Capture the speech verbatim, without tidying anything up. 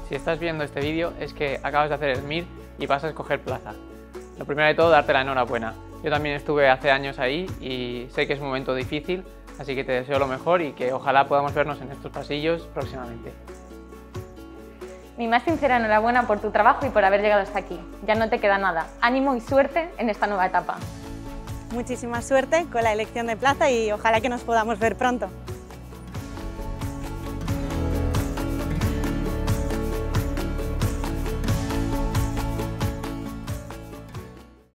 Si estás viendo este vídeo es que acabas de hacer el S M I R y vas a escoger plaza. Lo primero de todo, darte la enhorabuena. Yo también estuve hace años ahí y sé que es un momento difícil, así que te deseo lo mejor y que ojalá podamos vernos en estos pasillos próximamente. Mi más sincera enhorabuena por tu trabajo y por haber llegado hasta aquí. Ya no te queda nada. Ánimo y suerte en esta nueva etapa. Muchísima suerte con la elección de plaza y ojalá que nos podamos ver pronto.